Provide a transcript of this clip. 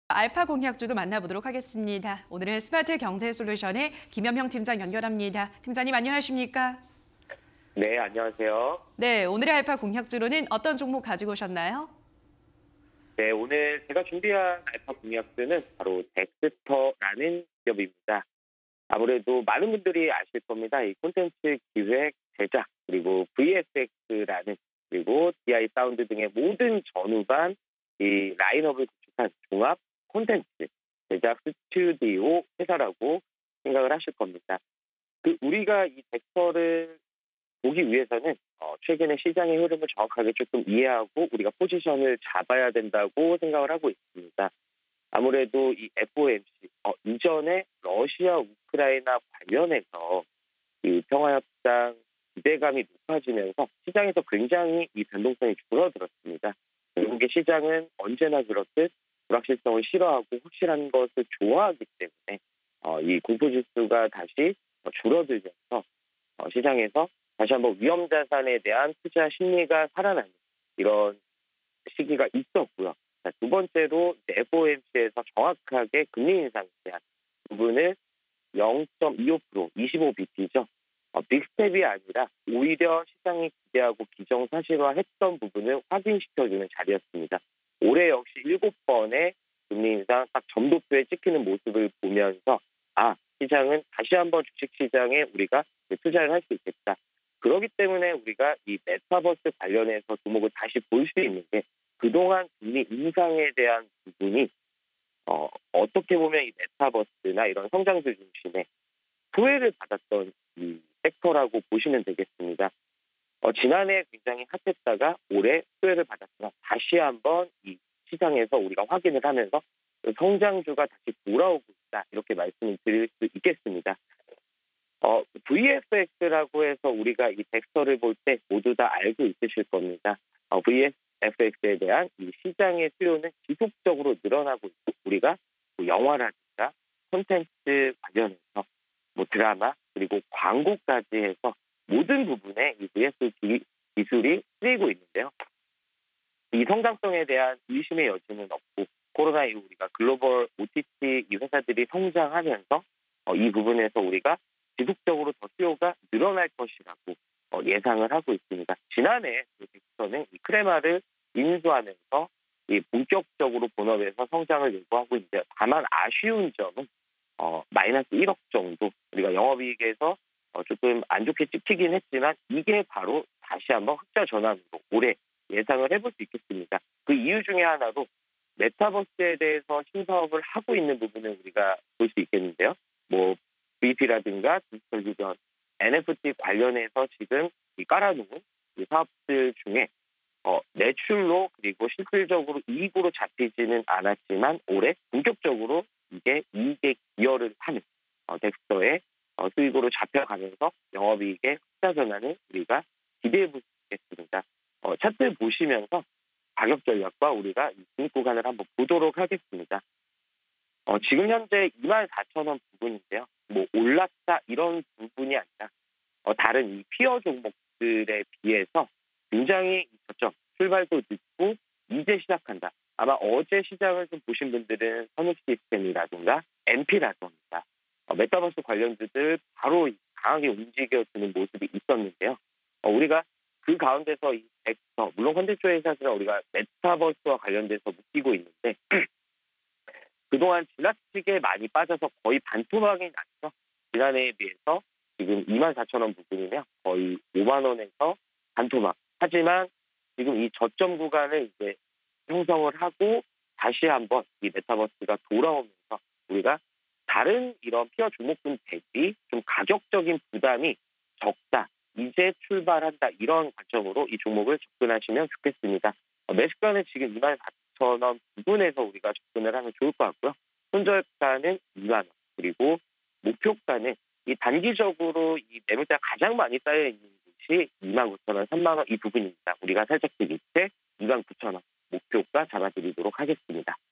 알파 공약주도 만나보도록 하겠습니다. 오늘은 스마트 경제 솔루션의 김현명 팀장 연결합니다. 팀장님 안녕하십니까? 네, 안녕하세요. 네, 오늘의 알파 공약주로는 어떤 종목 가지고 오셨나요? 네, 오늘 제가 준비한 알파 공약주는 바로 덱스터라는 기업입니다. 아무래도 많은 분들이 아실 겁니다. 이 콘텐츠 기획, 제작, 그리고 VFX라는 그리고 DI 사운드 등의 모든 전후반 이 라인업을 구축한 종합 콘텐츠 제작 스튜디오 회사라고 생각을 하실 겁니다. 우리가 이 덱스터를 보기 위해서는 최근의 시장의 흐름을 정확하게 조금 이해하고 우리가 포지션을 잡아야 된다고 생각을 하고 있습니다. 아무래도 이 FOMC 이전에 러시아 우크라이나 관련해서 이 평화협상 기대감이 높아지면서 시장에서 굉장히 이 변동성이 줄어들었습니다. 결국에 시장은 언제나 그렇듯 불확실성을 싫어하고 확실한 것을 좋아하기 때문에 이 공포지수가 다시 줄어들면서 시장에서 다시 한번 위험자산에 대한 투자 심리가 살아나는 이런 시기가 있었고요. 자, 두 번째로 FOMC에서 정확하게 금리 인상에 대한 부분을 0.25%, 25bp죠. 빅스텝이 아니라 오히려 시장이 기대하고 기정사실화했던 부분을 확인시켜주는 자리였습니다. 올해 역시 7번의 금리 인상 딱 점도표에 찍히는 모습을 보면서 시장은 다시 한번 주식시장에 우리가 투자를 할 수 있겠다. 그렇기 때문에 우리가 이 메타버스 관련해서 주목을 다시 볼 수 있는 게 그동안 금리 인상에 대한 부분이 어떻게 보면 이 메타버스나 이런 성장주 중심의 후회를 받았던 이 섹터라고 보시면 되겠습니다. 지난해 굉장히 핫했다가 올해 후회를 받았으나 다시 한번 이 시장에서 우리가 확인을 하면서 성장주가 다시 돌아오고 있다. 이렇게 말씀을 드릴 수 있겠습니다. VFX라고 해서 우리가 이 덱스터를 볼 때 모두 다 알고 있으실 겁니다. VFX에 대한 이 시장의 수요는 지속적으로 늘어나고 있고 우리가 영화라든가 콘텐츠 관련해서 드라마 그리고 광고까지 해서 모든 부분에 이 VFX 기술이 쓰이고 있는데요. 이 성장성에 대한 의심의 여지는 없고 코로나 이후 우리가 글로벌 OTT 이 회사들이 성장하면서 이 부분에서 우리가 지속적으로 더 수요가 늘어날 것이라고 예상을 하고 있습니다. 지난해 덱스터는 이 크레마를 인수하면서 이 본격적으로 본업에서 성장을 예고하고 있는데 다만 아쉬운 점은 마이너스 1억 정도 우리가 영업이익에서 조금 안 좋게 찍히긴 했지만 이게 바로 다시 한번 흑자 전환으로 올해 예상을 해볼 수 있겠습니다. 그 이유 중에 하나로 메타버스에 대해서 신사업을 하고 있는 부분을 우리가 볼 수 있겠는데요. VP라든가 디지털 유전, NFT 관련해서 지금 깔아놓은 이 사업들 중에 매출로 그리고 실질적으로 이익으로 잡히지는 않았지만 올해 본격적으로 이게 이익에 기여를 하는 덱스터의 수익으로 잡혀가면서 영업이익의 흑자 전환을 우리가 기대해 볼 수 있겠습니다. 차트 보시면서 가격 전략과 우리가 이 진입 구간을 한번 보도록 하겠습니다. 지금 현재 24,000원 부분인데요. 올랐다 이런 부분이 아니라 다른 이 피어 종목들에 비해서 굉장히 저점 출발도 늦고 이제 시작한다. 아마 어제 시장을 좀 보신 분들은 선익 시스템이라든가 MP라든가 메타버스 관련주들 바로 강하게 움직여주는 모습이 있었는데요. 우리가 그 가운데서 이 덱스터 물론 콘텐츠 회사들은 우리가 메타버스와 관련돼서 묶이고 있는데 그동안 지나치게 많이 빠져서 거의 반토막이 났죠. 지난해에 비해서 지금 24,000원 부분이면 거의 5만 원에서 반토막. 하지만 지금 이 저점 구간을 이제 형성을 하고 다시 한번 이 메타버스가 돌아오면서 우리가 다른 이런 피어 종목군 대비 좀 가격적인 부담이 적다. 이제 출발한다. 이런 관점으로 이 종목을 접근하시면 좋겠습니다. 매수가는 지금 24,000원 부분에서 우리가 접근을 하면 좋을 것 같고요. 손절가는 2만 원. 그리고 목표가는 이 단기적으로 이 매물대가 가장 많이 쌓여 있는 곳이 29,000원, 3만 원 이 부분입니다. 우리가 살짝 그 밑에 29,000원 목표가 잡아드리도록 하겠습니다.